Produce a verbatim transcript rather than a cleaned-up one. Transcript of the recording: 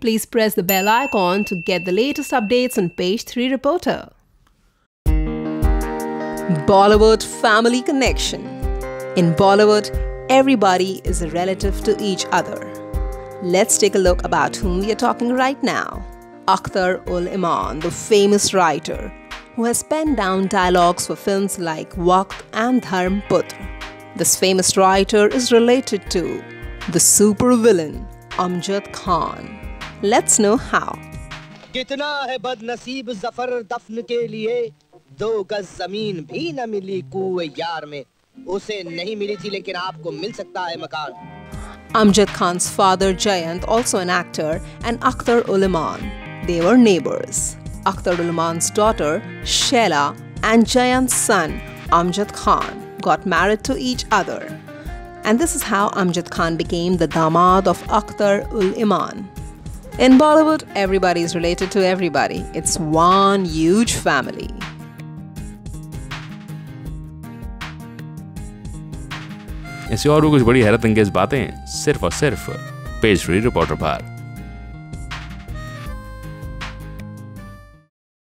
Please press the bell icon to get the latest updates on Page three Reporter. Bollywood Family Connection. In Bollywood, everybody is a relative to each other. Let's take a look about whom we are talking right now. Akhtar ul Iman, the famous writer, who has penned down dialogues for films like Waqt and Dharmputra. This famous writer is related to the supervillain Amjad Khan. Let's know how. कितना है बदनसीब ज़फ़र दफ़न के लिए, दो गज ज़मीन भी न मिली कुएं यार में, उसे नहीं मिली थी लेकिन आपको मिल सकता है मकान. Amjad Khan's father Jayant, also an actor, and Akhtar ul Iman. They were neighbors. Akhtar ul Iman's daughter Sheila and Jayant's son Amjad Khan got married to each other. And this is how Amjad Khan became the damad of Akhtar ul Iman. In Bollywood, everybody is related to everybody. It's one huge family. ऐसी और भी कुछ बड़ी हैरत अंगेज बातें सिर्फ और सिर्फ पेज थ्री रिपोर्टर पर।